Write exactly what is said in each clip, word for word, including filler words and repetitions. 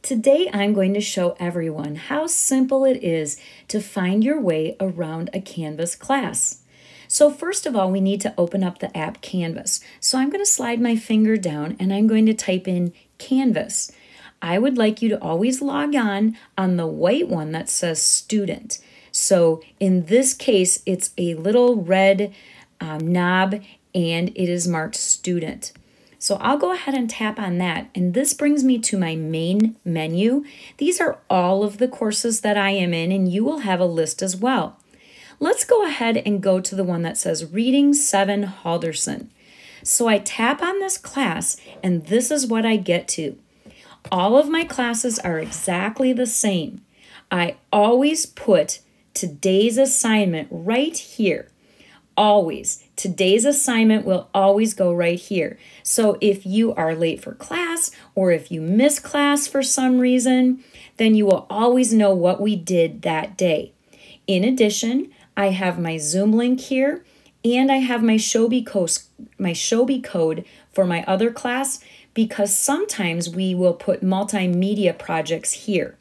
Today I'm going to show everyone how simple it is to find your way around a Canvas class. So first of all, we need to open up the app Canvas. So I'm going to slide my finger down and I'm going to type in Canvas. I would like you to always log on on the white one that says student. So in this case, it's a little red um, knob and it is marked student. So I'll go ahead and tap on that, and this brings me to my main menu. These are all of the courses that I am in, and you will have a list as well. Let's go ahead and go to the one that says Reading seven Halderson. So I tap on this class, and this is what I get to. All of my classes are exactly the same. I always put today's assignment right here. Always. Today's assignment will always go right here. So if you are late for class or if you miss class for some reason, then you will always know what we did that day. In addition, I have my Zoom link here and I have my Shobi code, my Shobi code for my other class because sometimes we will put multimedia projects here.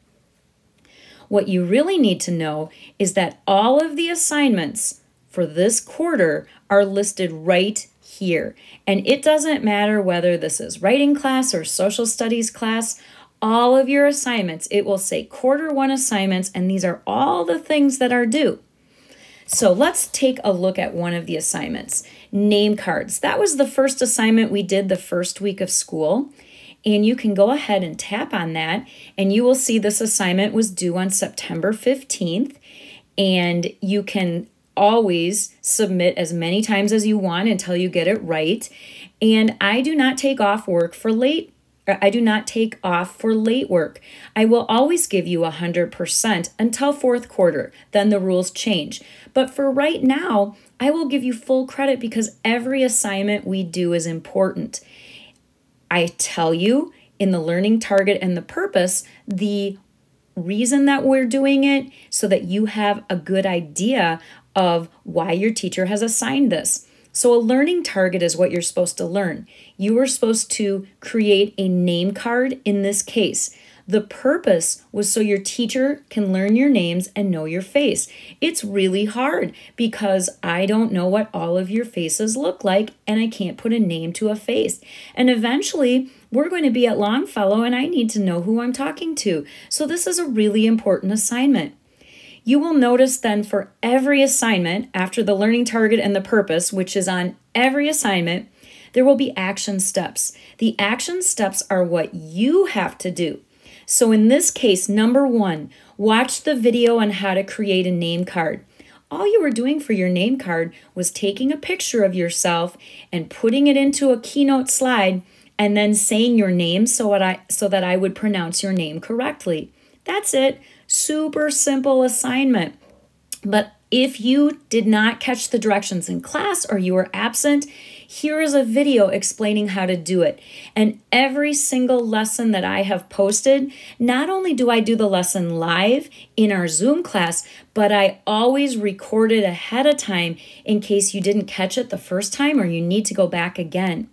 What you really need to know is that all of the assignments for this quarter are listed right here. And it doesn't matter whether this is writing class or social studies class, all of your assignments, it will say quarter one assignments, and these are all the things that are due. So let's take a look at one of the assignments. Name cards. That was the first assignment we did the first week of school. And you can go ahead and tap on that, and you will see this assignment was due on September fifteenth. And you can always submit as many times as you want until you get it right. And I do not take off work for late. I do not take off for late work. I will always give you one hundred percent until fourth quarter. Then the rules change. But for right now, I will give you full credit because every assignment we do is important. I tell you in the learning target and the purpose, the reason that we're doing it so that you have a good idea of why your teacher has assigned this. So a learning target is what you're supposed to learn. You were supposed to create a name card in this case. The purpose was so your teacher can learn your names and know your face. It's really hard because I don't know what all of your faces look like and I can't put a name to a face. And eventually we're going to be at Longfellow and I need to know who I'm talking to. So this is a really important assignment. You will notice then for every assignment, after the learning target and the purpose, which is on every assignment, there will be action steps. The action steps are what you have to do. So in this case, number one, watch the video on how to create a name card. All you were doing for your name card was taking a picture of yourself and putting it into a Keynote slide and then saying your name so, what I, so that I would pronounce your name correctly. That's it. Super simple assignment. But if you did not catch the directions in class or you were absent, here is a video explaining how to do it. And every single lesson that I have posted, not only do I do the lesson live in our Zoom class, but I always record it ahead of time in case you didn't catch it the first time or you need to go back again.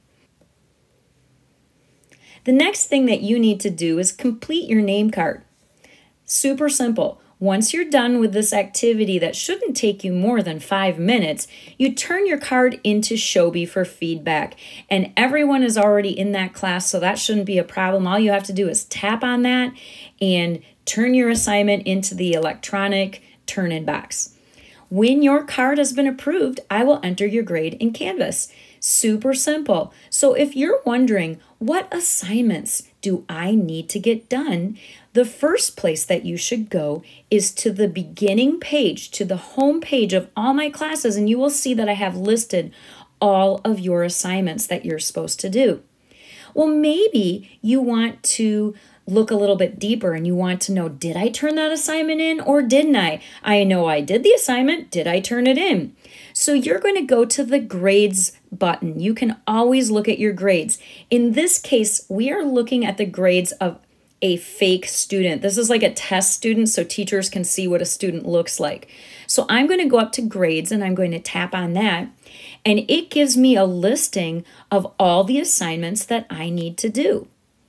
The next thing that you need to do is complete your name card. Super simple. Once you're done with this activity that shouldn't take you more than five minutes, you turn your card into Shobi for feedback. And everyone is already in that class, so that shouldn't be a problem. All you have to do is tap on that and turn your assignment into the electronic turn-in box. When your card has been approved, I will enter your grade in Canvas. Super simple. So if you're wondering, what assignments do I need to get done? The first place that you should go is to the beginning page, to the home page of all my classes, and you will see that I have listed all of your assignments that you're supposed to do. Well, maybe you want to look a little bit deeper and you want to know, did I turn that assignment in or didn't I? I know I did the assignment. Did I turn it in? So you're going to go to the grades button. You can always look at your grades. In this case, we are looking at the grades of a fake student. This is like a test student so teachers can see what a student looks like. So I'm going to go up to grades and I'm going to tap on that. And it gives me a listing of all the assignments that I need to do.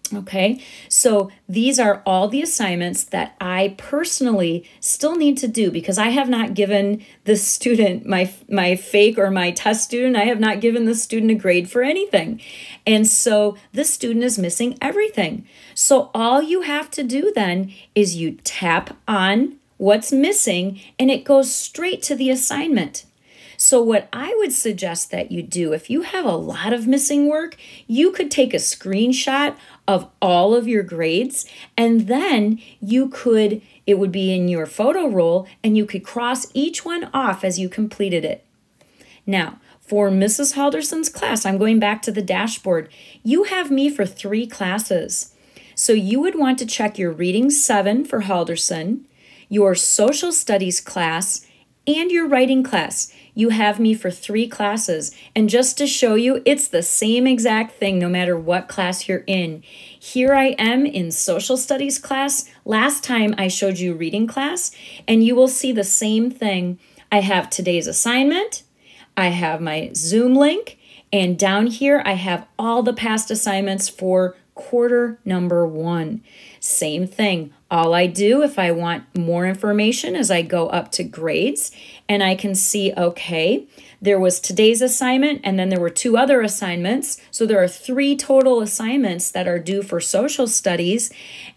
Okay, so these are all the assignments that I personally still need to do because I have not given the student, my my fake or my test student, I have not given the student a grade for anything. And so the student is missing everything. So all you have to do then is you tap on what's missing and it goes straight to the assignment. So what I would suggest that you do, if you have a lot of missing work, you could take a screenshot of all of your grades, and then you could, it would be in your photo roll, and you could cross each one off as you completed it. Now, for Missus Halderson's class, I'm going back to the dashboard. You have me for three classes. So you would want to check your Reading seven for Halderson, your Social Studies class, and your writing class. You have me for three classes. And just to show you, it's the same exact thing no matter what class you're in. Here I am in social studies class. Last time I showed you reading class, and you will see the same thing. I have today's assignment, I have my Zoom link, and down here I have all the past assignments for quarter number one. Same thing. All I do if I want more information is I go up to grades and I can see, okay, there was today's assignment and then there were two other assignments. So there are three total assignments that are due for social studies.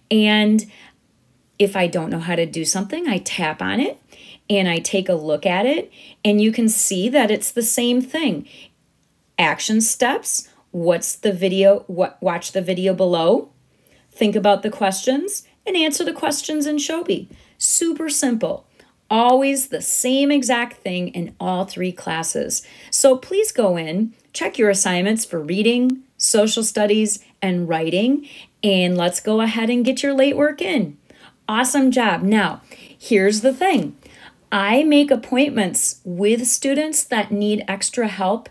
And if I don't know how to do something, I tap on it and I take a look at it and you can see that it's the same thing. Action steps. What's the video? What? Watch the video below. Think about the questions and answer the questions in Shobi. Super simple. Always the same exact thing in all three classes. So please go in, check your assignments for reading, social studies, and writing, and let's go ahead and get your late work in. Awesome job. Now, here's the thing. I make appointments with students that need extra help.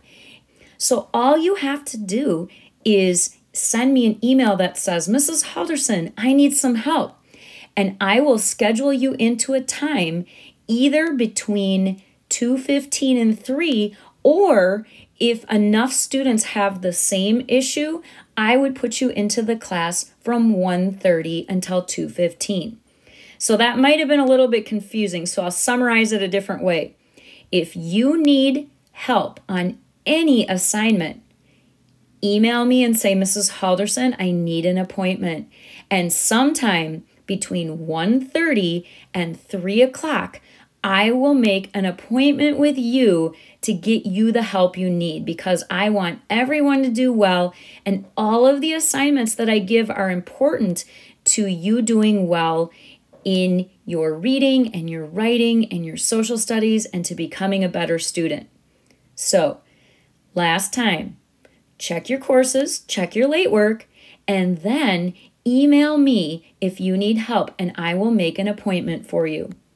So all you have to do is send me an email that says, Missus Halderson, I need some help. And I will schedule you into a time either between two fifteen and three, or if enough students have the same issue, I would put you into the class from one thirty until two fifteen. So that might have been a little bit confusing, so I'll summarize it a different way. If you need help on any assignment, email me and say, Missus Halderson, I need an appointment. And sometime between one thirty and three o'clock, I will make an appointment with you to get you the help you need because I want everyone to do well, and all of the assignments that I give are important to you doing well in your reading and your writing and your social studies and to becoming a better student. So, last time, check your courses, check your late work, and then email me if you need help and I will make an appointment for you.